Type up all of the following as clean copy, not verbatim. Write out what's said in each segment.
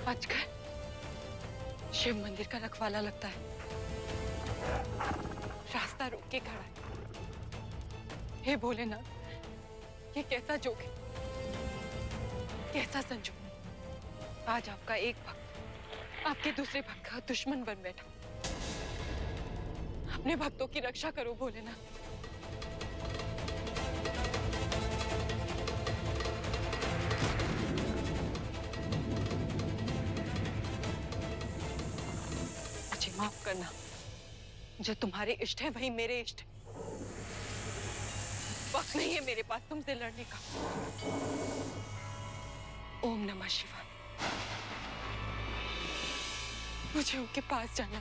अजगर शिव मंदिर का रखवाला लगता है, रास्ता रोक के खड़ा है। हे भोलेनाथ, ये कैसा जोग है, कैसा संजोग। आज आपका एक भक्त आपके दूसरे भक्त का दुश्मन बन बैठा। अपने भक्तों की रक्षा करो भोलेनाथ। मुझे माफ करना, जो तुम्हारे इष्ट है वही मेरे इष्ट है। वक्त नहीं है मेरे पास तुमसे लड़ने का। ओम नमः शिवाय। मुझे उनके पास जाना।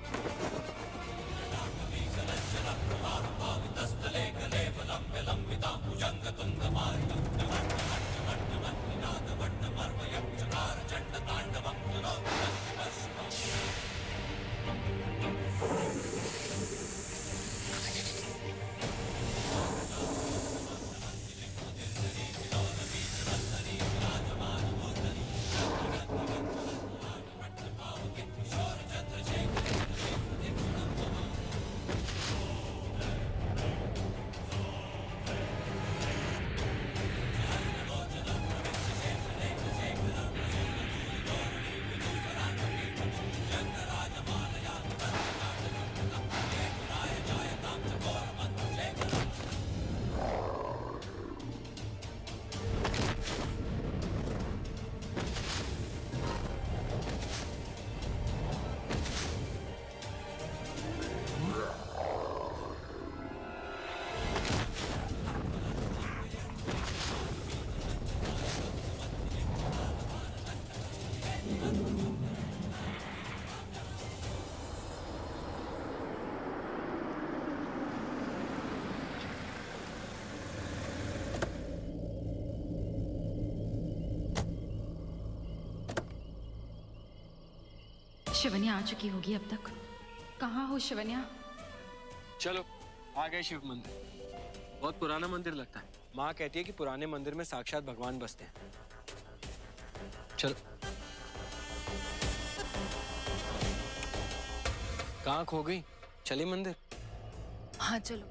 शिवन्या आ चुकी होगी अब तक। कहाँ हो शिवन्या? चलो आ गए शिव मंदिर। बहुत पुराना मंदिर लगता है। माँ कहती है कि पुराने मंदिर में साक्षात भगवान बसते हैं। चलो। कहाँ खो गई? चली मंदिर? हाँ चलो।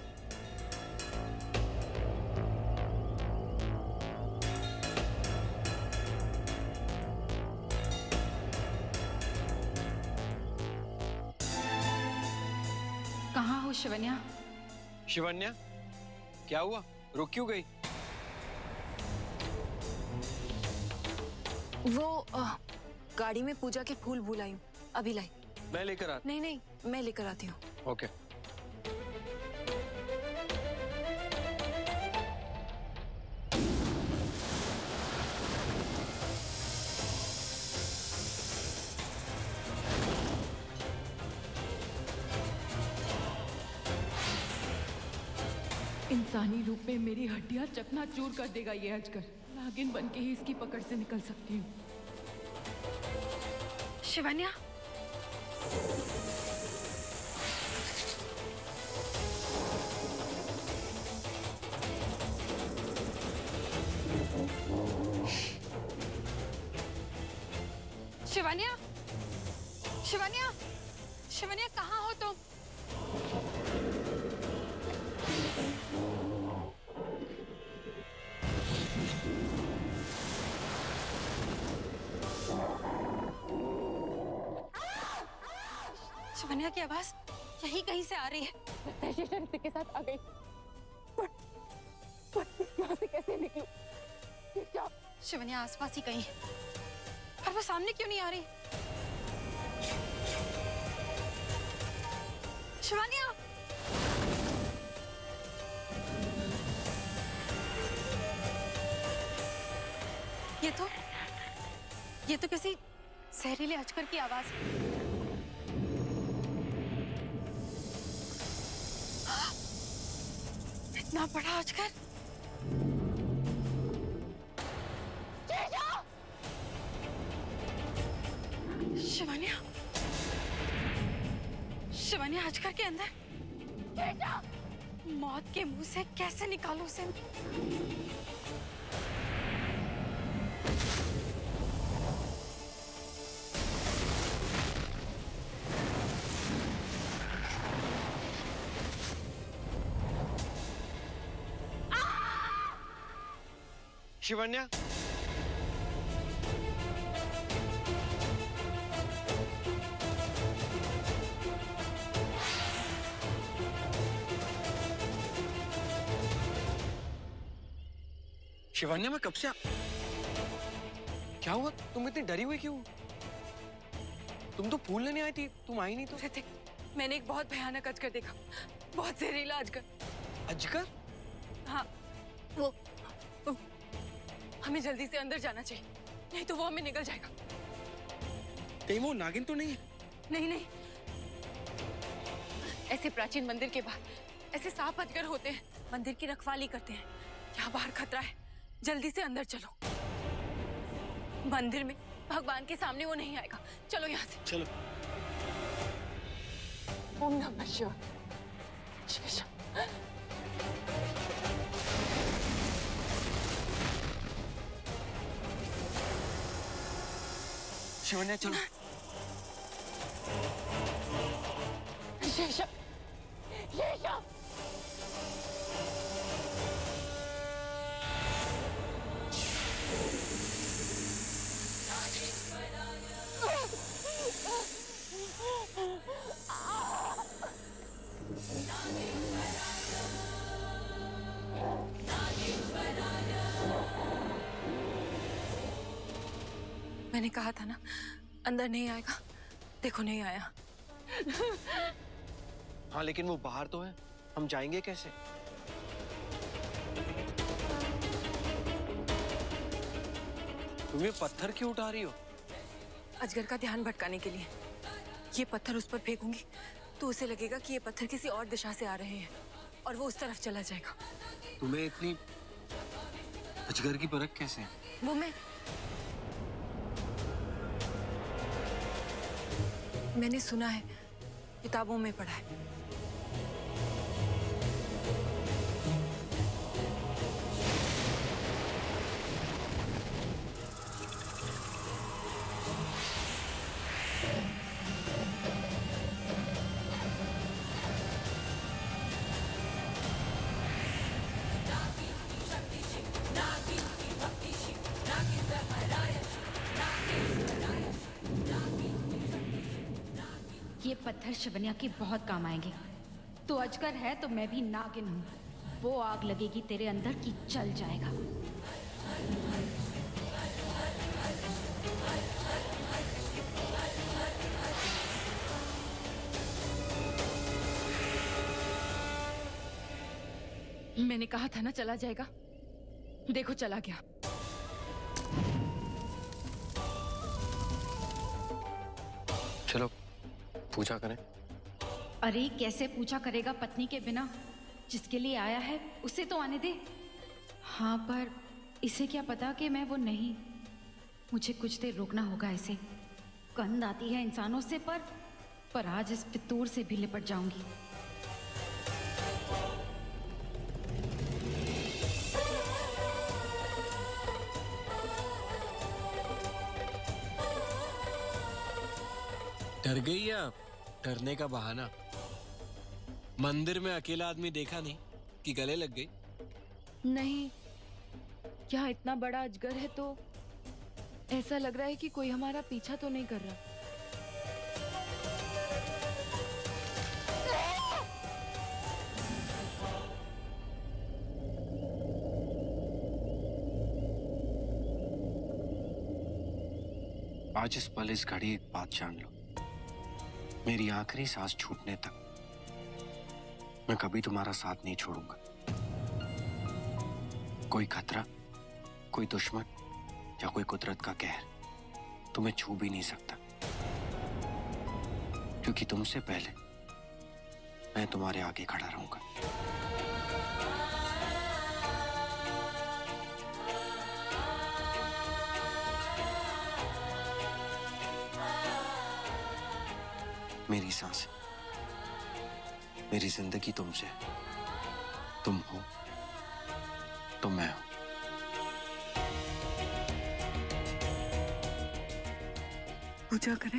कहाँ हो शिवन्या? शिवन्या, क्या हुआ? रुक क्यों गई? वो गाड़ी में पूजा के फूल भूल आई हूँ, अभी लाई। मैं लेकर आता। नहीं नहीं, मैं लेकर आती हूँ। ओके। इंसानी रूप में मेरी हड्डियां चकनाचूर कर देगा ये अजगर। नागिन बन के ही इसकी पकड़ से निकल सकती हूँ। शिवन्या, शिवन्या, शिवन्या, शिवन्या कहाँ हो तुम? शिवन्या की आवाज यही कहीं से आ रही है। शक्ति के साथ आ गई। पर यहाँ से कैसे निकलूं? शिवन्या आसपास ही कहीं है, पर वो सामने क्यों नहीं आ रही? शिवन्या, ये तो किसी जहरीले अजगर की आवाज है। इतना बड़ा अजगर। शिवन्या, शिवन्या अजगर के अंदर। मौत के मुंह से कैसे निकालूं उसे? शिवन्या, शिवन्या, मैं कब से क्या हुआ? तुम इतनी डरी हुई क्यों? तुम तो फूल लेने आई थी, तुम आई नहीं तो। ऋतिक, मैंने एक बहुत भयानक अजगर देखा, बहुत जहरीला अजगर। अजगर? हाँ, वो हमें जल्दी से अंदर जाना चाहिए, नहीं तो वो हमें निगल जाएगा। कहीं वो नागिन तो नहीं है? नहीं नहीं, ऐसे प्राचीन मंदिर के बाहर ऐसे सांप अजगर होते हैं, मंदिर की रखवाली करते हैं। यहाँ बाहर खतरा है, जल्दी से अंदर चलो। मंदिर में भगवान के सामने वो नहीं आएगा, चलो यहाँ से। चलो। ओम नमः शिवाय। शेषम। शिवन्या चलो। शेषम, शेषम। मैंने कहा था ना, अंदर नहीं आएगा। देखो नहीं आया। हाँ लेकिन वो बाहर तो है, हम जाएंगे कैसे? तुम ये पत्थर क्यों उठा रही हो? अजगर का ध्यान भटकाने के लिए। ये पत्थर उस पर फेंकूंगी तो उसे लगेगा कि ये पत्थर किसी और दिशा से आ रहे हैं और वो उस तरफ चला जाएगा। तुम्हें इतनी अजगर की परख कैसे है? वो मैंने सुना है, किताबों में पढ़ा है। ये पत्थर शिवन्या के बहुत काम आएंगे। तो अजगर है तो मैं भी नागिन हूँ। वो आग लगेगी तेरे अंदर की जल जाएगा। मैंने कहा था ना चला जाएगा, देखो चला गया। चलो पूजा करें। अरे कैसे पूजा करेगा पत्नी के बिना? जिसके लिए आया है उसे तो आने दे। हाँ पर इसे क्या पता कि मैं वो नहीं। मुझे कुछ देर रोकना होगा इसे। गंध आती है इंसानों से पर आज इस फितूर से भी लिपट जाऊंगी। डर गई या डरने का बहाना? मंदिर में अकेला आदमी देखा नहीं कि गले लग गई? नहीं, यहाँ इतना बड़ा अजगर है तो ऐसा लग रहा है कि कोई हमारा पीछा तो नहीं कर रहा। आज इस पल इस घड़ी एक बात जान लो, मेरी आखिरी सांस छूटने तक मैं कभी तुम्हारा साथ नहीं छोड़ूंगा। कोई खतरा, कोई दुश्मन या कोई कुदरत का कहर तुम्हें छू भी नहीं सकता, क्योंकि तुमसे पहले मैं तुम्हारे आगे खड़ा रहूंगा। मेरी सांस, मेरी जिंदगी तुमसे, तुम हो तो मैं हूं। पूजा करें?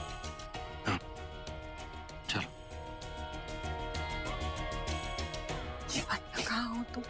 हाँ चलो। हो तुम?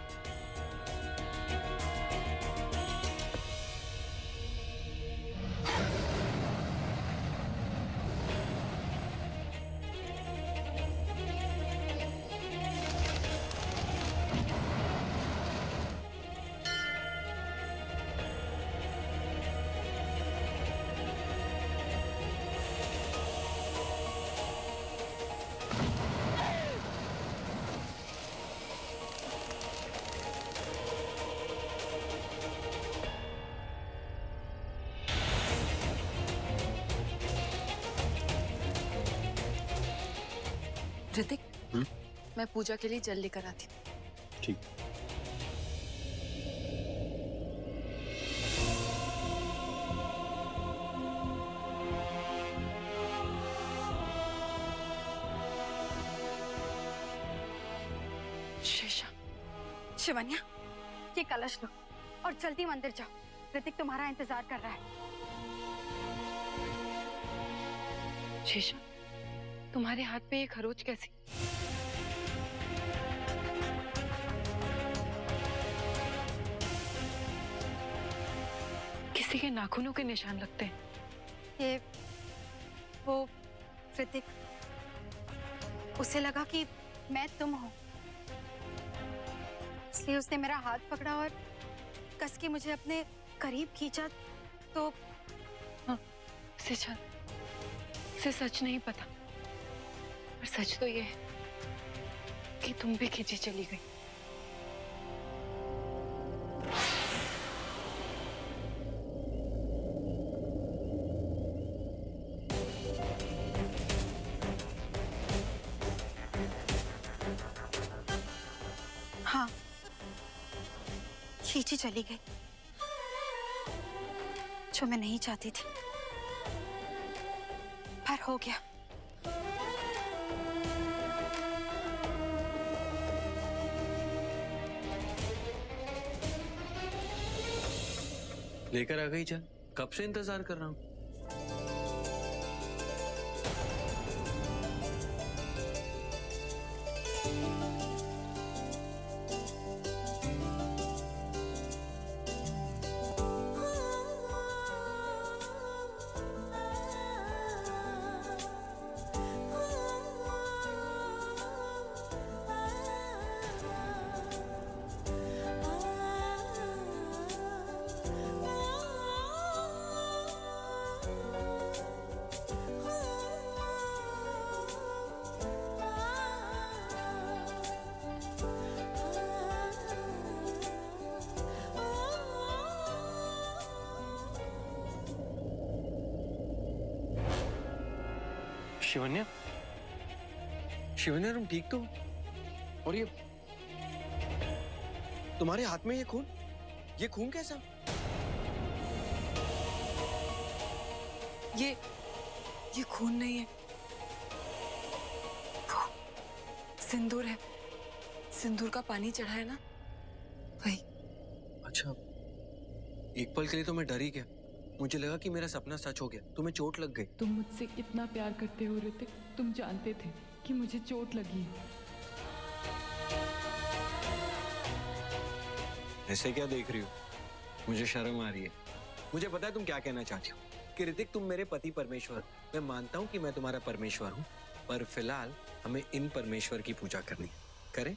ऋतिक, मैं पूजा के लिए जल लेकर आती हूँ। ठीक। शेषा, शिवन्या, ये कलश लो और जल्दी मंदिर जाओ। ऋतिक तुम्हारा इंतजार कर रहा है। शेषा, तुम्हारे हाथ पे ये खरोच कैसी? किसी के नाखूनों के निशान लगते हैं। ये वो ऋतिक, उसे लगा कि मैं तुम हूं, इसलिए उसने मेरा हाथ पकड़ा और कस के मुझे अपने करीब खींचा। तो हाँ, इसे सच नहीं पता, पर सच तो ये है कि तुम भी खींची चली गई। हाँ, खींची चली गई, जो मैं नहीं चाहती थी, पर हो गया। लेकर आ गई। चल, कब से इंतजार कर रहा हूँ। शिवन्या, शिवन्या, तुम ठीक तो हो? और ये तुम्हारे हाथ में ये खून कैसा? ये खून नहीं है, वो सिंदूर है। सिंदूर का पानी चढ़ा है ना, वही। अच्छा, एक पल के लिए तो मैं डर ही गया। मुझे लगा कि मेरा सपना सच हो गया, तुम्हें चोट लग गई। तुम मुझसे कितना प्यार करते हो ऋतिक, तुम जानते थे कि मुझे चोट लगी है। ऐसे क्या देख रही हो? मुझे शर्म आ रही है। मुझे पता है तुम क्या कहना चाहती हो कि ऋतिक तुम मेरे पति परमेश्वर। मैं मानता हूँ कि मैं तुम्हारा परमेश्वर हूँ, पर फिलहाल हमें इन परमेश्वर की पूजा करनी है। करें?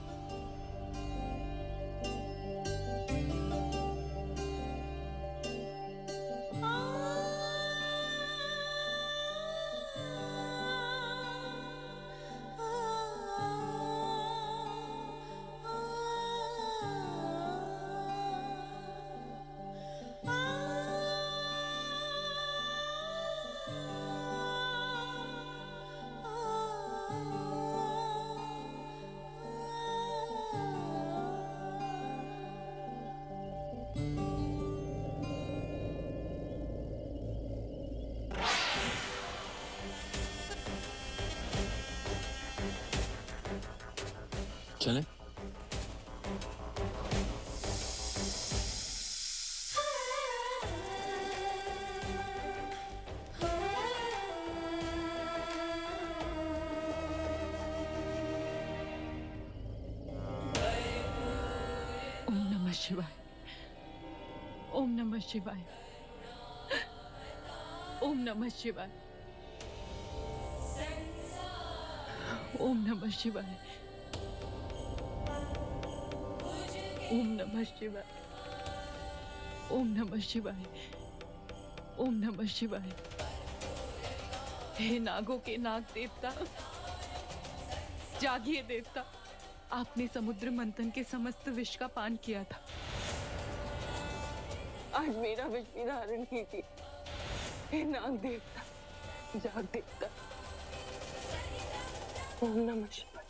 चलें? शिवाय। ओम नमः शिवाय। ओम नमः शिवाय। ओम नमः शिवाय। ओम नमः शिवाय। ओम नमः शिवाय। ओम नमः शिवाय। हे नागों के नाग देवता, जागिए देवता। आपने समुद्र मंथन के समस्त विष का पान किया था, आज मेरा विष भी धारण कीजिए। हे नाग देवता, जाग देवता। ओम नमः शिवाय।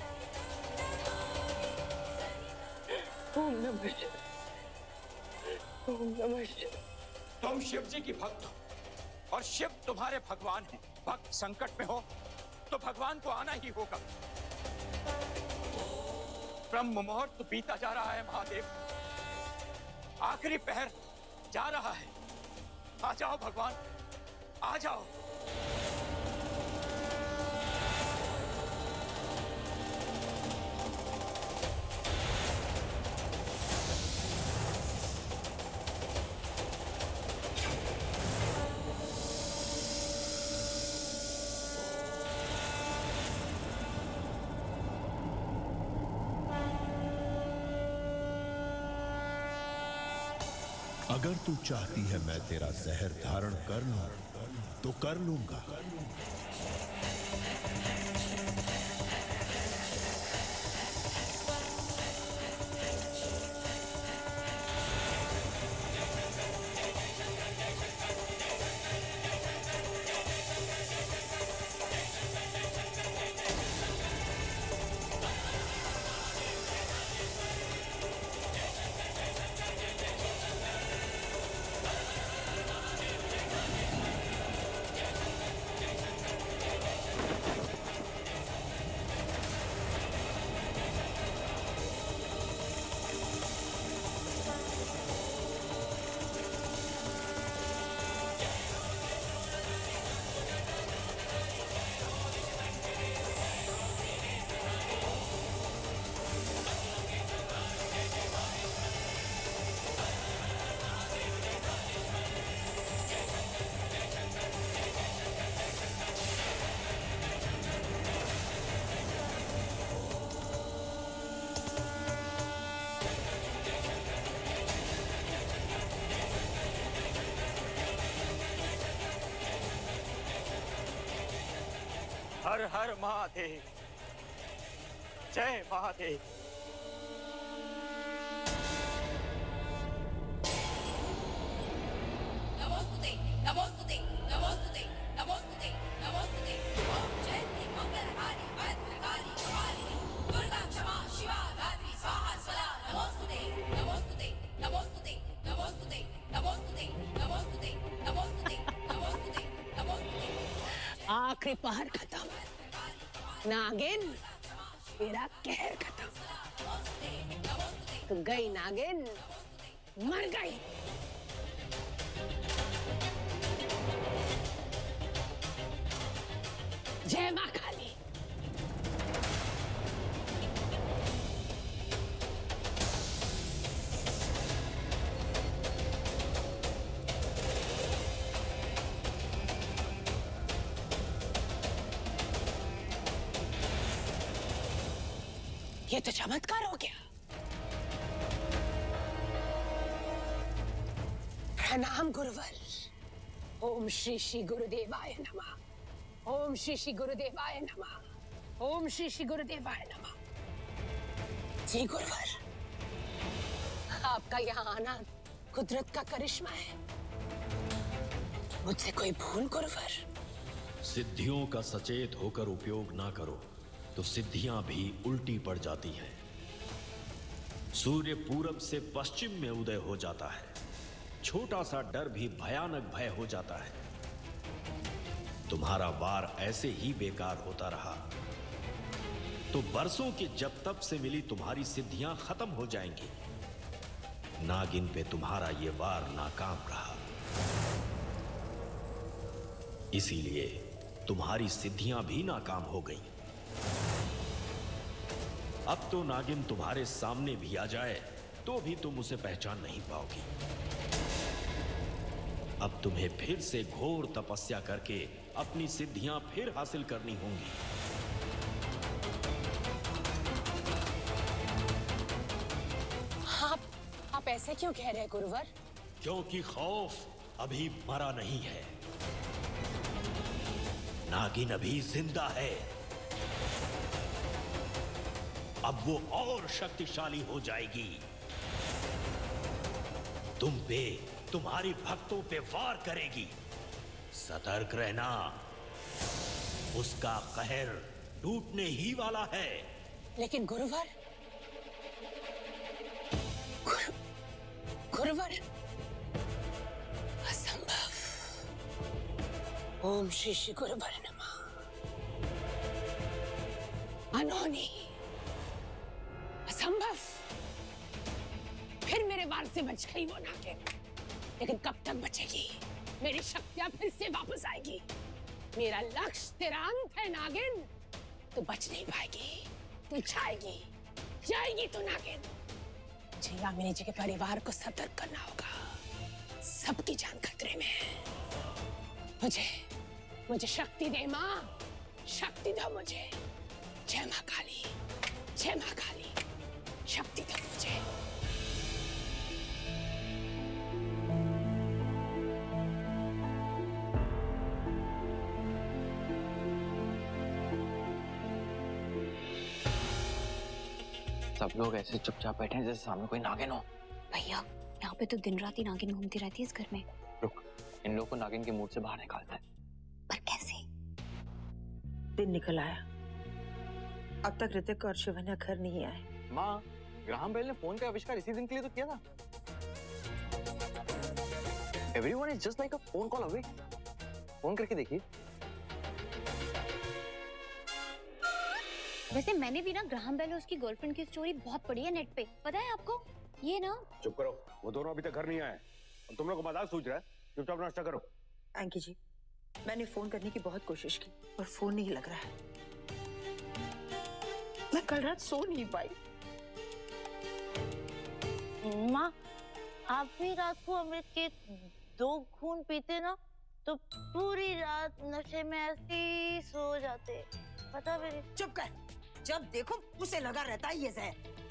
ओम नमः शिवाय। ओम नमः शिवाय। तुम शिव जी की भक्त हो और शिव तुम्हारे भगवान हैं। भक्त संकट में हो तो भगवान को आना ही होगा। ब्रह्म मुहूर्त बीता जा रहा है महादेव, आखिरी पहर जा रहा है। आ जाओ भगवान, आ जाओ। अगर तू चाहती है मैं तेरा जहर धारण कर लूं तो कर लूंगा। हर हर महादेव, जय महादेव। नमोस्तुते, नमोस्तुते, नमोस्तुते, नमोस्तुते, नमोस्तुते। ओम जयंती मंगलहारी भद्रकाली कपालिनी दुर्गा क्षमा शिवा धात्री स्वाहा स्वधा। नमोस्तुते, नमोस्तुते, नमोस्तुते, नमोस्तुते, नमोस्तुते, नमोस्तुते, नमोस्तुते, नमोस्तुते, नमोस्तुते। आखिरी पहर खत्म। नागिन, तेरा कहर खत्म। तो गई नागिन, मर गई। जय मां काली। ये तो चमत्कार हो गया। प्रणाम गुरुवर। ओम श्री श्री गुरुदेवाय नमः। ओम श्री श्री गुरुदेवाय नमः। ओम श्री श्री गुरुदेवाय नमः। जी गुरुवर, आपका यहाँ आना कुदरत का करिश्मा है। मुझसे कोई भूल गुरुवर? सिद्धियों का सचेत होकर उपयोग ना करो तो सिद्धियां भी उल्टी पड़ जाती हैं। सूर्य पूरब से पश्चिम में उदय हो जाता है, छोटा सा डर भी भयानक भय हो जाता है। तुम्हारा वार ऐसे ही बेकार होता रहा तो बरसों के जब तब से मिली तुम्हारी सिद्धियां खत्म हो जाएंगी। नागिन पे तुम्हारा ये वार नाकाम रहा, इसीलिए तुम्हारी सिद्धियां भी नाकाम हो गईं। अब तो नागिन तुम्हारे सामने भी आ जाए तो भी तुम उसे पहचान नहीं पाओगी। अब तुम्हें फिर से घोर तपस्या करके अपनी सिद्धियां फिर हासिल करनी होंगी। आप ऐसे क्यों कह रहे हैं गुरुवर? क्योंकि खौफ अभी मरा नहीं है, नागिन अभी जिंदा है। अब वो और शक्तिशाली हो जाएगी, तुम पे, तुम्हारी भक्तों पे वार करेगी। सतर्क रहना, उसका कहर टूटने ही वाला है। लेकिन गुरुवर, गुरुवर, असंभव। ओम श्री श्री गुरुवर नमः। अनहोनी, असंभव। फिर मेरे वार से बच गई वो नागिन, लेकिन कब तक बचेगी? मेरी शक्तियां फिर से वापस आएगी। मेरा लक्ष्य तेरा अंत है नागिन, तो बच नहीं पाएगी, तो जाएगी तो नागिन। मुझे यामिनी जी के परिवार को सतर्क करना होगा, सबकी जान खतरे में है। मुझे शक्ति दे माँ, शक्ति दो मुझे। जय माँ काली, जय माँ काली, शक्ति दो मुझे। सब लोग ऐसे चुपचाप बैठे हैं जैसे सामने कोई नागिन हो। भैया, यहाँ पे तो दिन रात ही नागिन घूमती रहती है इस घर में। रुक, इन लोगों को नागिन के मूड से बाहर निकालता है। पर कैसे? दिन निकल आया, अब तक ऋतिक और शिवन्या घर नहीं आए। माँ, ग्राहम बेल ने फोन का आविष्कार इसी दिन के लिए तो किया था। Everyone is just like a phone call away. Phone करके देखिए। वैसे मैंने भी ना ग्राहम बेल और उसकी गर्लफ्रेंड की स्टोरी बहुत पढ़ी है नेट पे, पता है आपको? ये ना। चुप करो, वो दोनों अभी तक घर नहीं आए और तुम लोग को मजाक सूझ रहा है। चुपचाप नाश्ता करो। एंकी जी, मैंने फोन करने की बहुत कोशिश की और फोन नहीं लग रहा है। मैं कल रात सो नहीं पाई। माँ, आप भी रात को अमृत के 2 खून पीते ना, तो पूरी रात नशे में ऐसे ही सो जाते, पता मेरे। चुप कर, जब देखो उसे लगा रहता है ये जहर।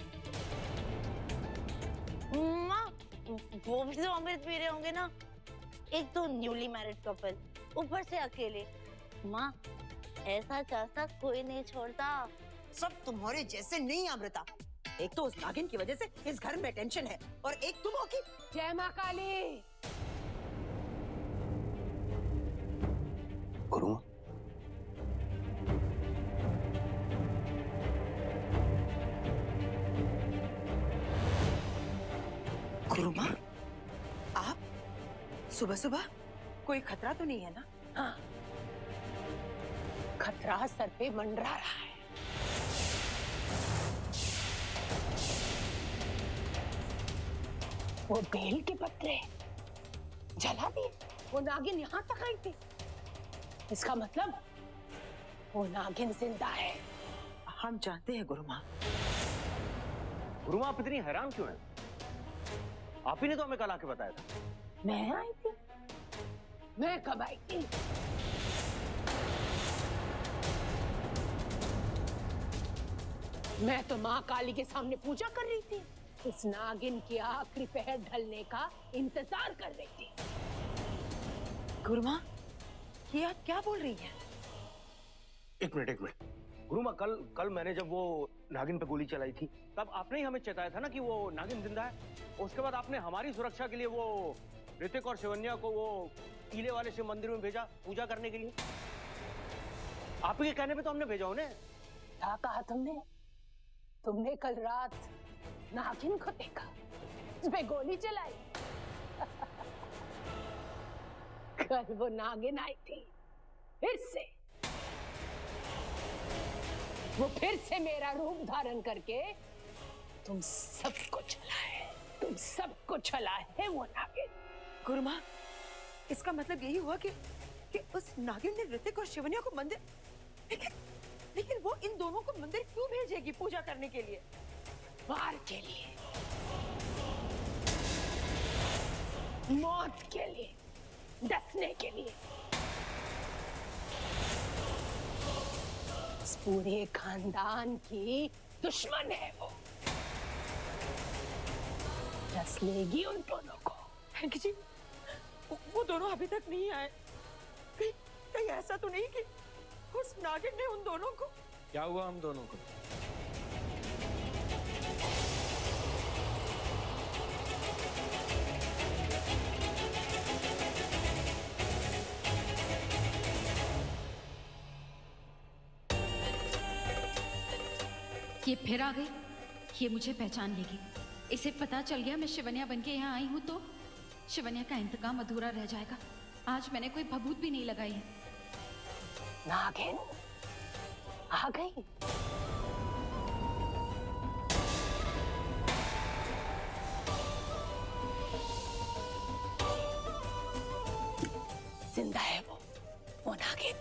माँ, वो भी तो अमृत पी रहे होंगे ना। एक तो न्यूली मैरिड कपल, ऊपर से अकेले। माँ, ऐसा चांसा कोई नहीं छोड़ता। सब तुम्हारे जैसे नहीं अमृता। एक तो उस नागिन की वजह से इस घर में टेंशन है और एक तुम हो कि। जय माँ काली। गुरु, गुरुमा, आप सुबह सुबह? कोई खतरा तो नहीं है ना? हाँ, खतरा सर पे मंडरा रहा है। वो बेल के पत्ते जला दिए, वो नागिन यहाँ तक आई थी। इसका मतलब वो नागिन जिंदा है। हम जानते हैं गुरुमा। गुरुमा, आप इतनी हैरान क्यों हैं? आप ही ने तो हमें कल आके बताया था। मैं आई थी? मैं कब आई थी? मैं तो माँ काली के सामने पूजा कर रही थी, उस नागिन के आखिरी पहर ढलने का इंतजार कर रही थी। गुरुमा, ये आप क्या बोल रही हैं? एक मिनट। गुरुमा, कल मैंने जब वो नागिन पे गोली चलाई थी, तब आपने ही हमें चेताया था ना कि वो नागिन जिंदा है। उसके बाद आपने हमारी सुरक्षा के लिए वो ऋतिक और शिवन्या को वो टीले वाले शिव मंदिर में भेजा पूजा करने के लिए। आप ही के कहने पे तो हमने भेजा उन्हें। क्या कहा तुमने? तुमने कल रात नागिन को देखा, उस पे गोली चलाई। कल वो नागिन आई थी फिर से। वो फिर से मेरा रूप धारण करके तुम सबको चला है वो नागिन। गुरुमा, इसका मतलब यही हुआ कि उस नागिन ने ऋतिक और शिवन्या को मंदिर, लेकिन वो इन दोनों को मंदिर क्यों भेजेगी पूजा करने के लिए? वार के लिए। मौत के लिए, डसने के लिए। इस पूरे खानदान की दुश्मन है वो। डस लेगी उन दोनों को। हैंकी जी, वो दोनों अभी तक नहीं आए। कहीं ऐसा तो नहीं कि उस नागिन ने उन दोनों को? क्या हुआ हम दोनों को? ये फिर आ गई। ये मुझे पहचान लेगी। इसे पता चल गया मैं शिवन्या बनके यहाँ आई हूँ तो शिवन्या का इंतकाम अधूरा रह जाएगा। आज मैंने कोई भभूत भी नहीं लगाई है। नागिन आ गई। जिंदा है वो नागिन।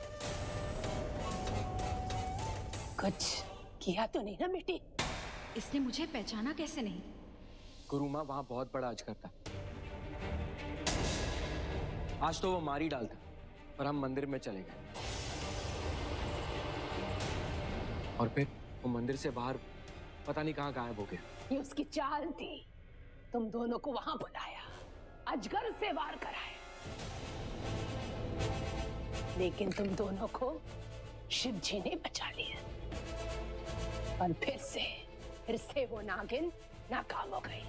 कुछ किया तो नहीं ना बेटी? इसने मुझे पहचाना कैसे नहीं? गुरु माँ वहां बहुत बड़ा अजगर था। आज तो वो मार ही डालता, पर हम मंदिर में चले गए और फिर वो मंदिर से बाहर पता नहीं कहाँ गायब हो गया। ये उसकी चाल थी। तुम दोनों को वहां बुलाया, अजगर से वार कराया, लेकिन तुम दोनों को शिव जी ने बचा लिया। और फिर से वो नागिन नाकाम हो गई।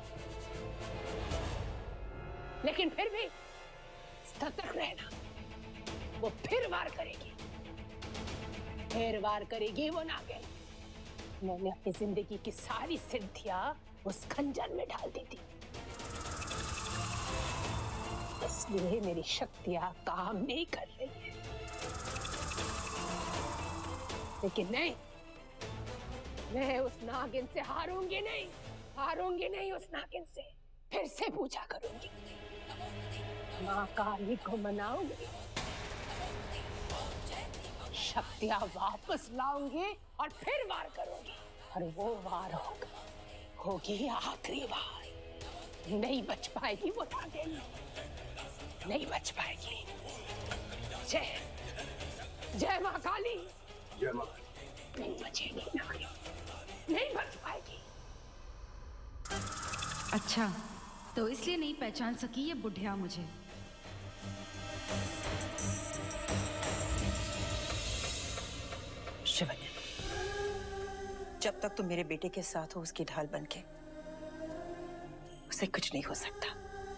लेकिन फिर भी सतर्क रहना, वो फिर वार करेगी। फिर वार करेगी वो नागिन। मैंने अपनी जिंदगी की सारी सिद्धियां उस खंजर में डाल दी थी, इसलिए मेरी शक्तियां काम नहीं कर रही है। लेकिन नहीं, मैं उस नागिन से हारूंगी नहीं उस नागिन से। फिर से पूजा करूंगी, माँ काली को मनाऊंगी, शक्तियां वापस लाऊंगी और फिर वार करूंगी। और वो वार होगी आखिरी वार। नहीं बच पाएगी वो नागिन, नहीं बच पाएगी। जय माँ काली। जय माँ। नहीं बचेगी नागिन, नहीं बच पाएगी। अच्छा, तो इसलिए नहीं पहचान सकी ये बुढ़िया मुझे। शिवन्या, जब तक तुम मेरे बेटे के साथ हो उसकी ढाल बनके, उसे कुछ नहीं हो सकता।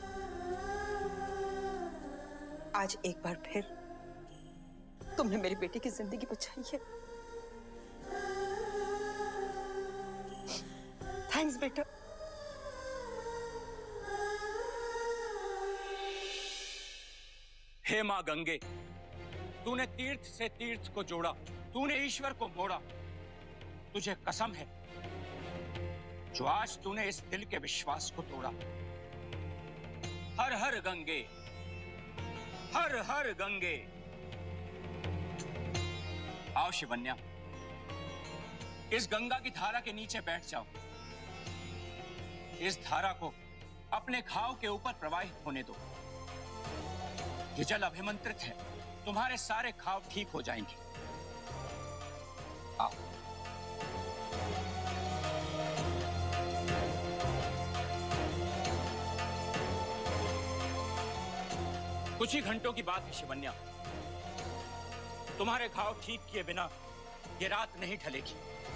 आज एक बार फिर तुमने मेरे बेटे की जिंदगी बचाई है। थैंक्स बेटा। हे मां गंगे, तूने तीर्थ से तीर्थ को जोड़ा, तूने ईश्वर को मोड़ा। तुझे कसम है, जो आज तूने इस दिल के विश्वास को तोड़ा। हर हर गंगे, हर हर गंगे। आओ शिवन्या, इस गंगा की धारा के नीचे बैठ जाओ। इस धारा को अपने घाव के ऊपर प्रवाहित होने दो। ये जल अभिमंत्रित है, तुम्हारे सारे घाव ठीक हो जाएंगे। आओ। कुछ ही घंटों की बात है शिवन्या, तुम्हारे घाव ठीक किए बिना ये रात नहीं ढलेगी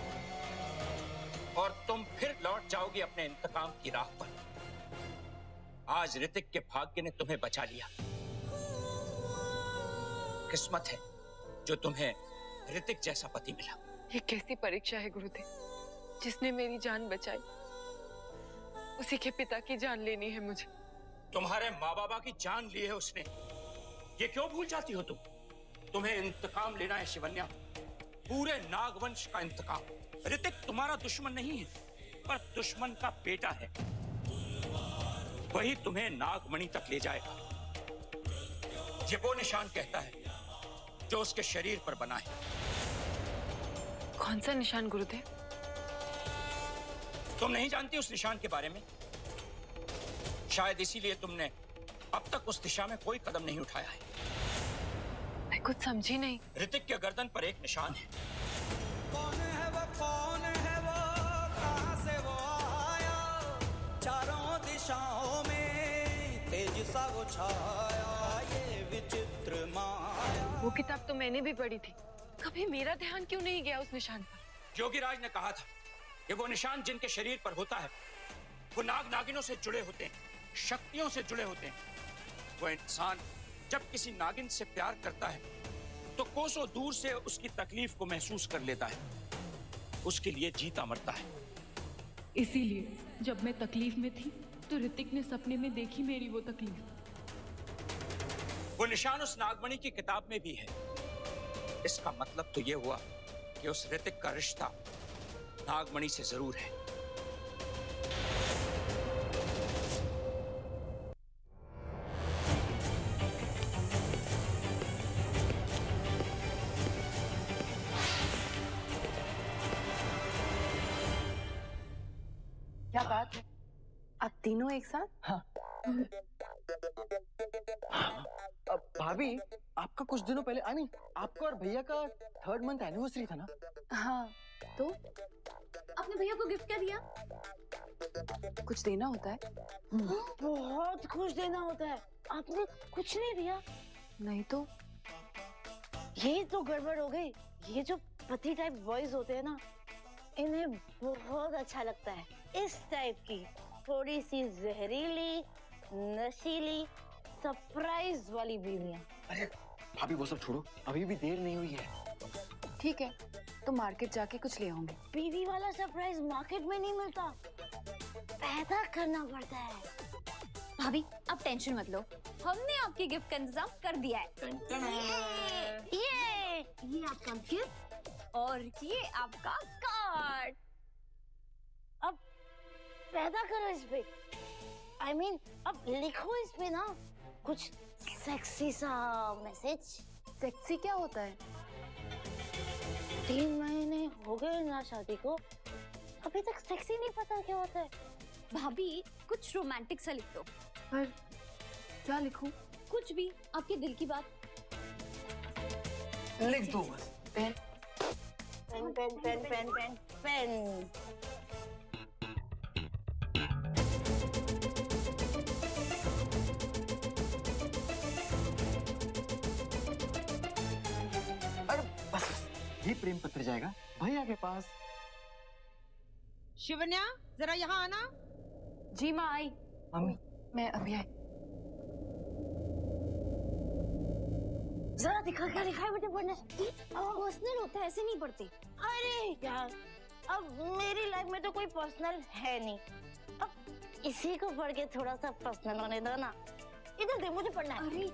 और तुम फिर लौट जाओगी अपने इंतकाम की राह पर। आज ऋतिक के भाग्य ने तुम्हें बचा लिया। किस्मत है जो तुम्हें ऋतिक जैसा पति मिला। ये कैसी परीक्षा है गुरुदेव? जिसने मेरी जान बचाई, उसी के पिता की जान लेनी है मुझे। तुम्हारे माँ बाबा की जान ली है उसने, ये क्यों भूल जाती हो तुम? तुम्हें इंतकाम लेना है शिवन्या, पूरे नागवंश का इंतकाम। ऋतिक तुम्हारा दुश्मन नहीं है, पर दुश्मन का बेटा है। वही तुम्हें नागमणि तक ले जाएगा। ये वो निशान कहता है जो उसके शरीर पर बना है। कौन सा निशान गुरुदेव? तुम नहीं जानती उस निशान के बारे में? शायद इसीलिए तुमने अब तक उस दिशा में कोई कदम नहीं उठाया है। मैं कुछ समझी नहीं। ऋतिक के गर्दन पर एक निशान है। कौन है वो, कौन है वो, कहां से वो आया, चारों दिशाओं में तेज सा वो छाया, ये विचित्र माया। वो किताब तो मैंने भी पढ़ी थी, कभी मेरा ध्यान क्यों नहीं गया उस निशान पर? योगीराज ने कहा था कि वो निशान जिनके शरीर पर होता है वो नाग नागिनों से जुड़े होते हैं, शक्तियों से जुड़े होते हैं। वो इंसान जब किसी नागिन से प्यार करता है तो कोसों दूर से उसकी तकलीफ को महसूस कर लेता है, उसके लिए जीता मरता है। इसीलिए जब मैं तकलीफ में थी तो ऋतिक ने सपने में देखी मेरी वो तकलीफ। वो निशान उस नागमणि की किताब में भी है। इसका मतलब तो ये हुआ कि उस ऋतिक का रिश्ता नागमणि से जरूर है। क्या बात है, आप तीनों एक साथ? हाँ। अब भाभी, आपका कुछ दिनों पहले आई मीन आपका और भैया का 3rd मंथ एनिवर्सरी था ना? हाँ, तो आपने भैया को गिफ्ट क्या दिया? कुछ देना होता है? बहुत कुछ देना होता है। आपने कुछ नहीं दिया? नहीं तो ये तो गड़बड़ हो गई। ये जो पति टाइप बॉयज होते हैं ना, इन्हें बहुत अच्छा लगता है इस टाइप की थोड़ी सी जहरीली, नशीली, सरप्राइज वाली बीवियां। अरे भाभी वो सब छोड़ो, अभी भी देर नहीं हुई है। ठीक है, तो मार्केट जाके कुछ ले आऊंगी। बीवी वाला सरप्राइज मार्केट में नहीं मिलता, पैदा करना पड़ता है। भाभी आप टेंशन मत लो, हमने आपके गिफ्ट का इंतजाम कर दिया है। ये आपका गिफ्ट और ये आपका कार्ड। अब पैदा करो इस पे, I mean, अब लिखो इस पे ना कुछ सेक्सी सा मैसेज। सेक्सी क्या होता है? 3 महीने हो गए ना शादी को, अभी तक सेक्सी नहीं पता क्या होता है। भाभी कुछ रोमांटिक सा लिख दो। पर क्या लिखूं? कुछ भी, आपके दिल की बात। लिख दो बस। Pen pen pen pen pen pen pen. अरे बस ये प्रेम पत्र जाएगा भैया के पास। शिवन्या जरा यहाँ आना। जी माँ आई। मम्मी मैं अभी आई। जरा दिखा क्या लिखा है बेटे पढ़ने। पर्सनल होता है, ऐसे नहीं पढ़ते। अरे यार, अब मेरी लाइफ में तो कोई पर्सनल है नहीं, अब इसी को पढ़ के थोड़ा सा पर्सनल होने दो ना। इधर दे, मुझे पढ़ना है। अरे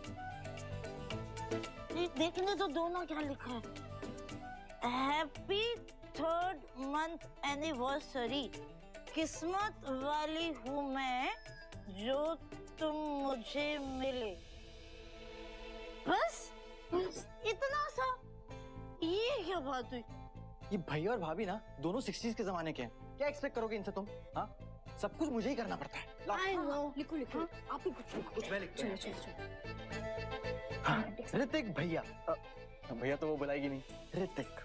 देखने तो दो ना क्या लिखा है। Happy 3rd month anniversary. किस्मत वाली हूँ मैं जो तुम मुझे मिले। बस इतना सा। ये क्या बात हुई? ये भैया और भाभी ना दोनों 60s के जमाने के हैं, क्या एक्सपेक्ट करोगे इनसे तुम? हाँ, सब कुछ मुझे ही करना पड़ता है। I know। लिखो लिखो, आप ही कुछ लिखो। कुछ मैं लिखता हूँ। चलो। हाँ, ऋतिक भैया। भैया तो वो बुलाएगी नहीं, ऋतिक।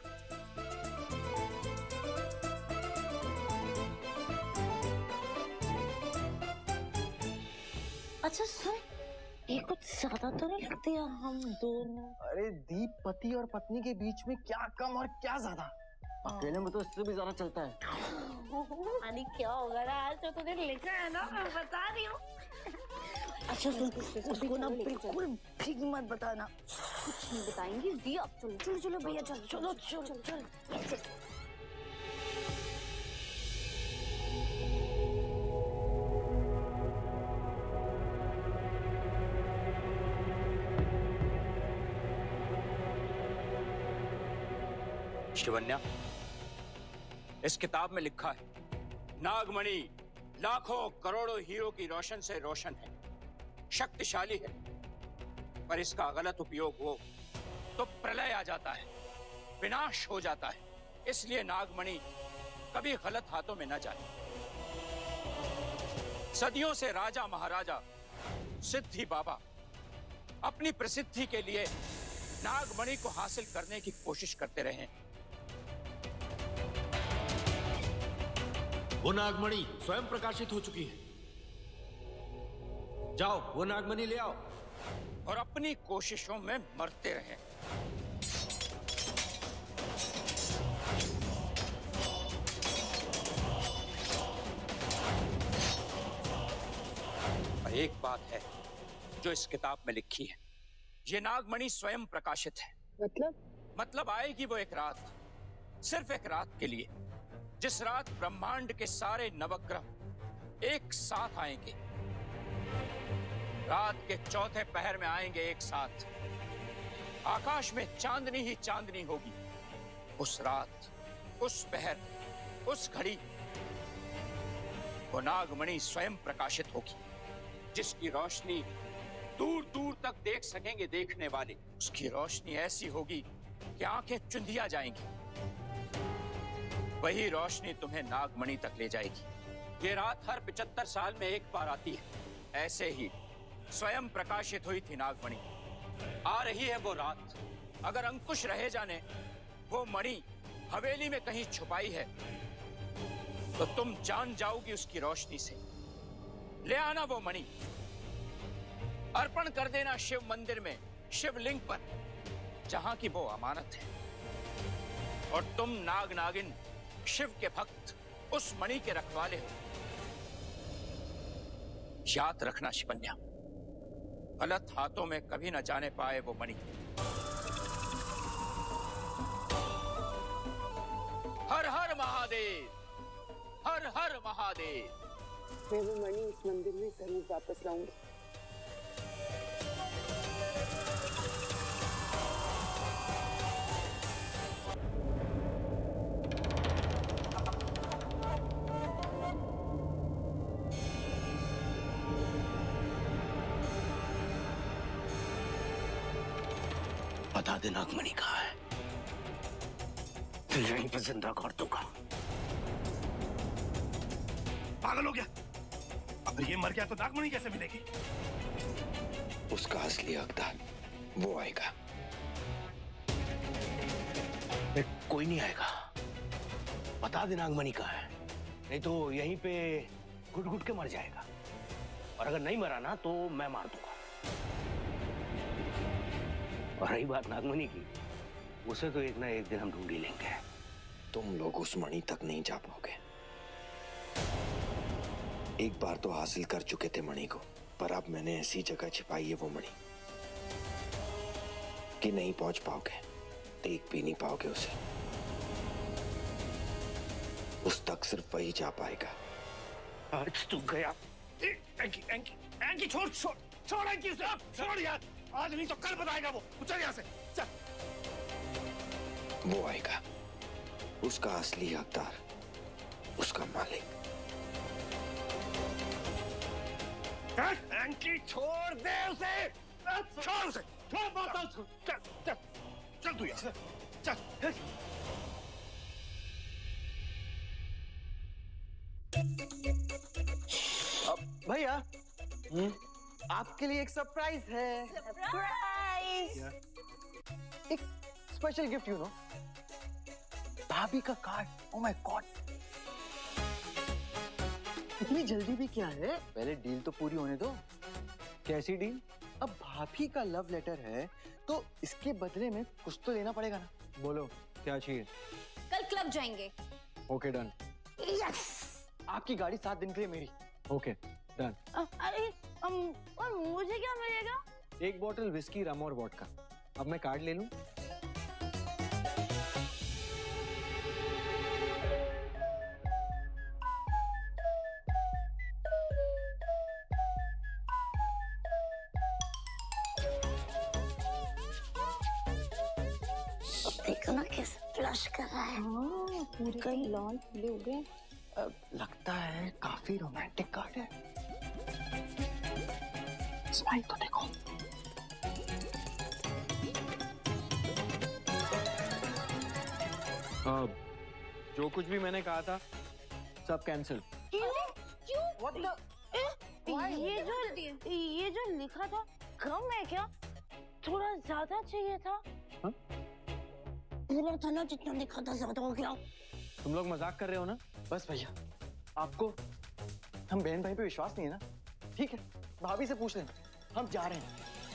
अच्छा सुन, ये कुछ ज्यादा तो नहीं लिख दिया हम दोनों? अरे दीप, पति और पत्नी के बीच में क्या कम और क्या ज्यादा, अकेले में तो इससे भी ज्यादा चलता है। अरे क्या होगा ना, आज तो तुझे लिखा है ना, मैं बता रही हूँ। अच्छा सुन, उसको ना बिल्कुल भी मत बताना। कुछ नहीं बताएंगे दी। आप चलो चलो चलो भैया, चलो चलो चलो चलो। शिवन्या, इस किताब में लिखा है नागमणि लाखों करोड़ों हीरो की रोशन से रोशन है, शक्तिशाली है, पर इसका गलत उपयोग हो तो प्रलय आ जाता है, विनाश हो जाता है। इसलिए नागमणि कभी गलत हाथों में न जाए। सदियों से राजा महाराजा सिद्धि बाबा अपनी प्रसिद्धि के लिए नागमणि को हासिल करने की कोशिश करते रहे। वो नागमणि स्वयं प्रकाशित हो चुकी है। जाओ वो नागमणि ले आओ और अपनी कोशिशों में मरते रहे। और एक बात है जो इस किताब में लिखी है, ये नागमणि स्वयं प्रकाशित है। मतलब आएगी वो एक रात, सिर्फ एक रात के लिए, जिस रात ब्रह्मांड के सारे नवग्रह एक साथ आएंगे। रात के चौथे पहर में आएंगे एक साथ। आकाश में चांदनी ही चांदनी होगी। उस रात, उस पहर, उस घड़ी वो नागमणि स्वयं प्रकाशित होगी, जिसकी रोशनी दूर दूर तक देख सकेंगे देखने वाले। उसकी रोशनी ऐसी होगी कि आंखें चुंधिया जाएंगी। वही रोशनी तुम्हें नागमणि तक ले जाएगी। ये रात हर 75 साल में एक बार आती है। ऐसे ही स्वयं प्रकाशित हुई थी नागमणि। आ रही है वो रात। अगर अंकुश रहे जाने वो मणि हवेली में कहीं छुपाई है, तो तुम जान जाओगी उसकी रोशनी से। ले आना वो मणि, अर्पण कर देना शिव मंदिर में, शिवलिंग पर, जहां की वो अमानत है। और तुम नाग नागिन शिव के भक्त उस मणि के रखवाले हो। याद रखना शिवन्या, गलत हाथों में कभी न जाने पाए वो मणि। हर हर महादेव, हर हर महादेव। मैं वो मणि इस मंदिर में जरूर वापस लाऊंगी। बता दे नागमणि कहाँ है, फिर यहीं पर जिंदा कर दूंगा। पागल हो गया? अगर ये मर गया तो नागमणि कैसे मिलेगी? उसका असली हकदार वो आएगा। कोई नहीं आएगा। बता दे नागमणि कहाँ है, नहीं तो यहीं पे घुट घुट के मर जाएगा। और अगर नहीं मरा ना तो मैं मार दूंगा। और रही बात नागमणि की, उसे तो एक ना एक दिन हम ढूंढ ही लेंगे। तुम लोग उस मणि तक नहीं जा पाओगे। एक बार तो हासिल कर चुके थे मणि को, पर अब मैंने ऐसी जगह छिपाई है वो मणि कि नहीं पहुंच पाओगे, देख भी नहीं पाओगे उसे। उस तक सिर्फ वही जा पाएगा। आज तू गया। एंकी, एंकी, एंकी, छोड़ छोड़ छोड़ एंकी, छोड़ यार। आज नहीं तो कल बताएगा वो। चल यहाँ से, चल। वो आएगा, उसका असली हकदार, उसका मालिक। एंकी छोड़ दे उसे, छोड़ उसे, छोड़ बोलता हूँ। चल चल चल तू यहाँ, चल। भैया, आपके लिए एक सरप्राइज है। सरप्राइज! एक स्पेशल गिफ्ट, यू नो, भाभी का कार्ड। ओह माय गॉड, इतनी जल्दी भी क्या है? पहले डील तो पूरी होने दो। कैसी डील? अब भाभी का लव लेटर है तो इसके बदले में कुछ तो देना पड़ेगा ना। बोलो क्या चाहिए? कल क्लब जाएंगे। Okay done. यस, आपकी गाड़ी 7 दिन के लिए मेरी। Okay done. अरे और मुझे क्या मिलेगा? एक बोतल विस्की, रम और वोडका। अब मैं कार्ड ले लूं? देखो ना कैसे फ्लश कर रहा है। हाँ, पूरे कहीं लाल पीले हो गए। लगता है काफी रोमांटिक कार्ड है। स्माइल तो देखो। जो कुछ भी मैंने कहा था सब कैंसिल। क्यों? What the? ये जो लिखा था कम है क्या? थोड़ा ज्यादा चाहिए था। बोला था ना जितना लिखा था ज्यादा हो गया। तुम लोग मजाक कर रहे हो ना? बस भैया, आपको हम बहन भाई पे विश्वास नहीं है ना? ठीक है, भाभी से पूछ लेना। हम जा रहे हैं।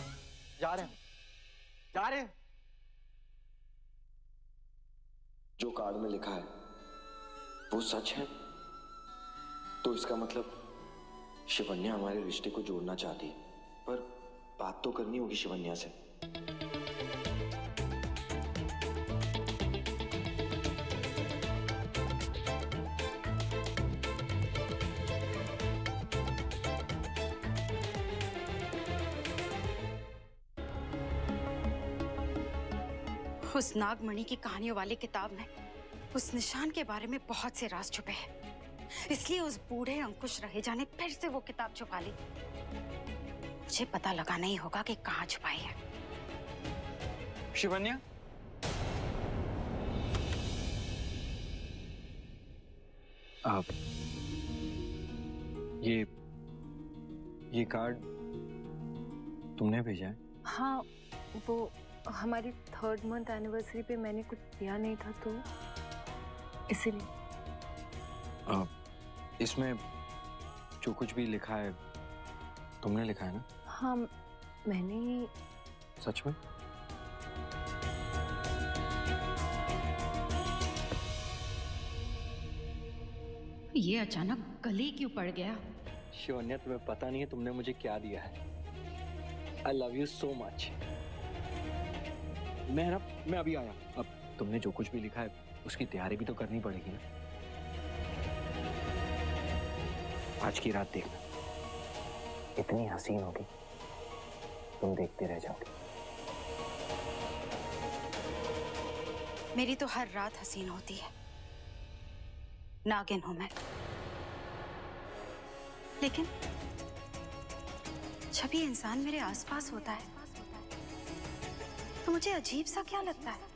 जो कार्ड में लिखा है वो सच है, तो इसका मतलब शिवन्या हमारे रिश्ते को जोड़ना चाहती है, पर बात तो करनी होगी शिवन्या से। उस नागमणि की कहानियों वाली किताब में उस निशान के बारे में बहुत से राज छुपे हैं, इसलिए उस बूढ़े अंकुश रहेजा ने फिर से वो किताब छुपा ली। मुझे पता लगाना ही होगा कि कहाँ छुपाई है। शिवन्या, आप ये कार्ड तुमने भेजा है? हाँ, वो हमारी 3rd मंथ एनिवर्सरी पे मैंने कुछ दिया नहीं था तो इसीलिए। इसमें जो कुछ भी लिखा है तुमने लिखा है ना? हाँ, मैंने। सच में? ये अचानक गले क्यों पड़ गया? शिवन्या, तुम्हें पता नहीं है तुमने मुझे क्या दिया है। I love you so much. मैं अभी आया। अब तुमने जो कुछ भी लिखा है उसकी तैयारी भी तो करनी पड़ेगी ना। आज की रात देखना, इतनी हसीन होगी तुम देखते रह जाओगे। मेरी तो हर रात हसीन होती है। नागिन हूं मैं, लेकिन जब ये इंसान मेरे आसपास होता है तो मुझे अजीब सा क्या लगता है।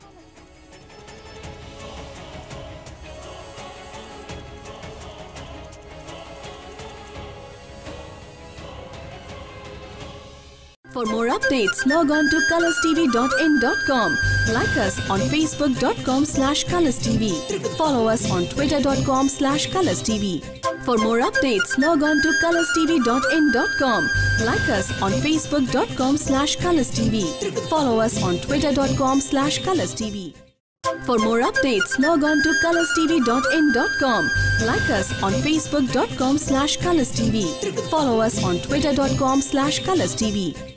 For more updates, log on to colorstv.in.com. Like us on facebook.com/colorstv. Follow us on twitter.com/colorstv. For more updates, log on to colorstv.in.com. Like us on facebook.com/colorstv. Follow us on twitter.com/colorstv. For more updates, log on to colorstv.in.com. Like us on facebook.com/colorstv. Follow us on twitter.com/colorstv.